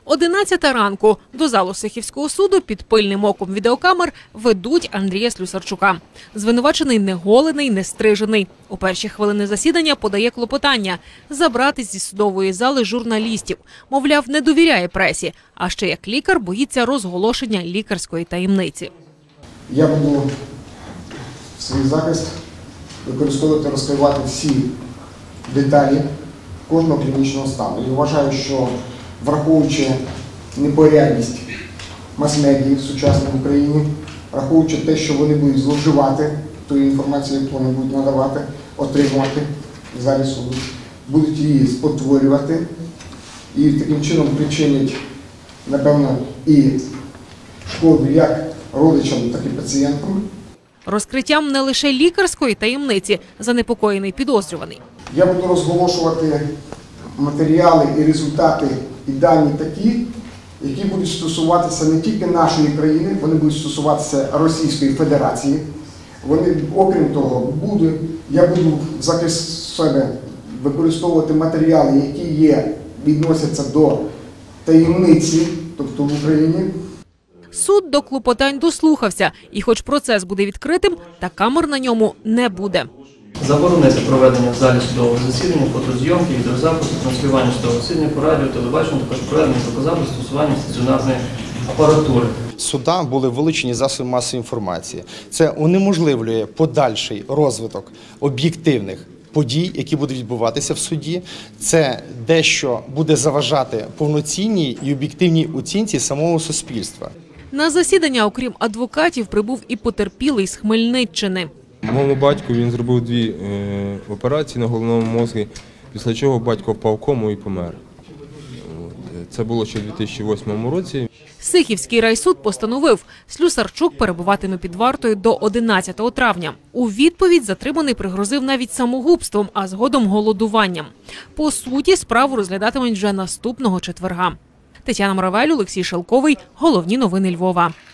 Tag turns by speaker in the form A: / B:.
A: 11 ранку. До залу Сихівського суду під пильним оком відеокамер ведуть Андрія Слюсарчука. Звинувачений не голений, не стрижений. У перші хвилини засідання подає клопотання – забрати зі судової зали журналістів. Мовляв, не довіряє пресі, а ще як лікар боїться розголошення лікарської таємниці.
B: Я буду свій захист використовувати, розкривати всі деталі кожного клінічного стану. І вважаю, що враховуючи непорядність мас-медії в сучасній Україні, враховуючи те, що вони будуть зловживати тою інформацією, яку вони будуть надавати, отримувати в залі суду, будуть її спотворювати і таким чином причинять, напевно, і шкоду як родичам, так і пацієнтам.
A: Розкриттям не лише лікарської таємниці занепокоєний підозрюваний.
B: Я буду розголошувати матеріали і результати, і дані такі, які будуть стосуватися не тільки нашої країни, вони будуть стосуватися Російської Федерації. Вони, окрім того, я буду в захист себе використовувати матеріали, які відносяться до таємниці, тобто в Україні.
A: Суд до клопотань дослухався, і хоч процес буде відкритим, та камер на ньому не буде.
C: Заборонити проведення в залі судового засідання, фотозйомки, відеозапису, транслювання судового засідання по радіо, телебаченню, також проведення звукозапису, стосування стаціонарної апаратури.
D: Судам були вилучені засоби масової інформації. Це унеможливлює подальший розвиток об'єктивних подій, які будуть відбуватися в суді. Це дещо буде заважати повноцінній і об'єктивній оцінці самого суспільства.
A: На засідання, окрім адвокатів, прибув і потерпілий з Хмельниччини.
E: Моєму батьку він зробив 2 операції на головному мозку, після чого батько впав в кому і помер. Це було ще в 2008 році.
A: Сихівський райсуд постановив, Слюсарчук перебуватиме під вартою до 11 травня. У відповідь затриманий пригрозив навіть самогубством, а згодом голодуванням. По суті, справу розглядатимуть вже наступного четверга. Тетяна Моравель, Олексій Шелковий. Головні новини Львова.